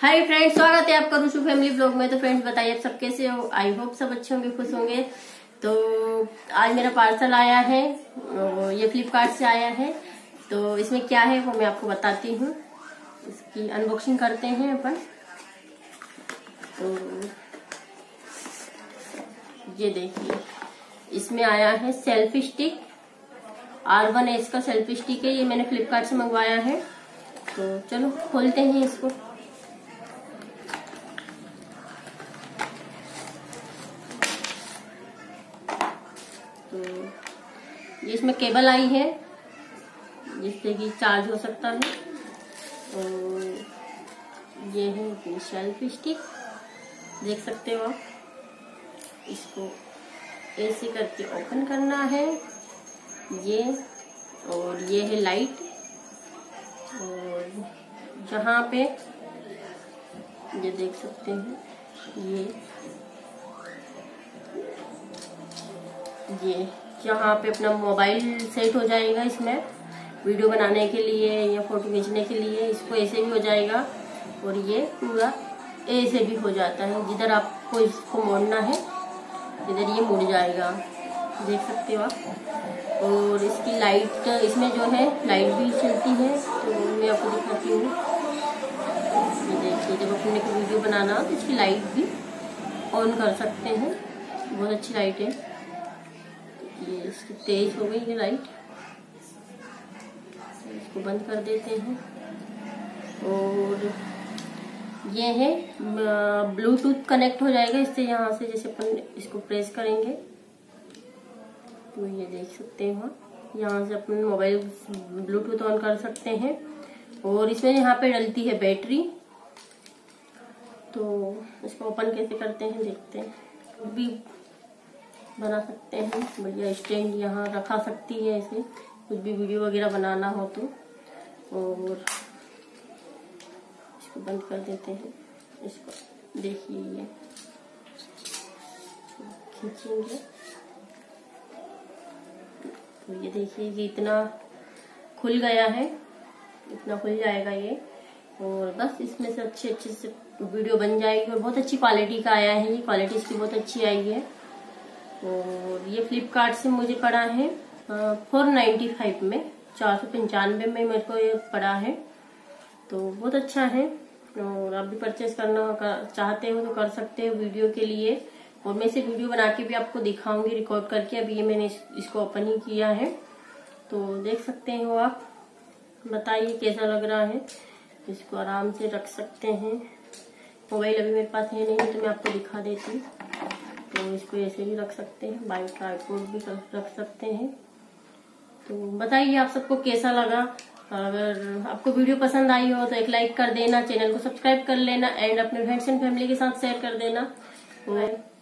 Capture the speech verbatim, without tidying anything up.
Hi friends, स्वागत है आपका रुशु फैमिली ब्लॉग में। तो फ्रेंड्स बताइए आप सब कैसे हो। आई होप सब अच्छे होंगे, खुश होंगे। तो आज मेरा पार्सल आया है, ये फ्लिपकार्ट से आया है। तो इसमें क्या है वो मैं आपको बताती हूँ। इसकी अनबॉक्सिंग करते हैं अपन। तो ये देखिए, इसमें आया है selfie stick. R one S का सेल्फी स्टिक है। ये मैंने फ्लिपकार्ट से मंगवाया है। तो चलो खोलते हैं इसको। तो ये इसमें केबल आई है जिससे कि चार्ज हो सकता है। और ये है अपनी सेल्फी स्टिक, देख सकते हो आप। इसको ऐसे करके ओपन करना है ये। और ये है लाइट। और जहाँ पे ये देख सकते हैं, ये ये यहाँ पे अपना मोबाइल सेट हो जाएगा। इसमें वीडियो बनाने के लिए या फोटो खींचने के लिए इसको ऐसे भी हो जाएगा। और ये पूरा ऐसे भी हो जाता है। जिधर आपको इसको मोड़ना है इधर ये मुड़ जाएगा, देख सकते हो आप। और इसकी लाइट, इसमें जो है लाइट भी चलती है। तो मैं आपको दिखाती हूँ। ये देखिए, जब अपने को वीडियो बनाना तो इसकी लाइट भी ऑन कर सकते हैं। बहुत अच्छी लाइट है ये। इसकी तेज हो गई है लाइट। इसको बंद कर देते हैं। और ये है ब्लूटूथ कनेक्ट हो जाएगा इससे। यहाँ से जैसे अपन इसको प्रेस करेंगे तो ये देख सकते हैं, यहाँ से अपन मोबाइल ब्लूटूथ ऑन कर सकते हैं। और इसमें यहाँ पे डलती है बैटरी। तो इसको ओपन कैसे करते हैं देखते हैं। भी बना सकते हैं, बढ़िया स्टैंड यहाँ रखा सकती है ऐसे, कुछ भी वीडियो वगैरह बनाना हो तो। और इसको बंद कर देते हैं। इसको देखिए, ये खींचेंगे तो ये देखिए कि इतना खुल गया है, इतना खुल जाएगा ये। और बस इसमें से अच्छे अच्छे से वीडियो बन जाएगी। और बहुत अच्छी क्वालिटी का आया है ये। क्वालिटी इसकी बहुत अच्छी आई है। और ये फ्लिपकार्ट से मुझे पड़ा है फोर नाइन्टी फाइव में, चार सौ पंचानवे में मेरे को ये पड़ा है। तो बहुत अच्छा है। और आप भी परचेज करना कर, चाहते हो तो कर सकते हो वीडियो के लिए। और मैं इसे वीडियो बना के भी आपको दिखाऊंगी रिकॉर्ड करके। अभी ये मैंने इस, इसको ओपन ही किया है। तो देख सकते हो आप, बताइए कैसा लग रहा है। इसको आराम से रख सकते हैं। मोबाइल अभी मेरे पास है नहीं तो मैं आपको दिखा देती हूँ। तो इसको ऐसे भी रख सकते हैं, बाइक ट्राइपॉड भी रख सकते हैं। तो बताइए आप सबको कैसा लगा। अगर आपको वीडियो पसंद आई हो तो एक लाइक कर देना, चैनल को सब्सक्राइब कर लेना एंड अपने फ्रेंड्स एंड फैमिली के साथ शेयर कर देना। और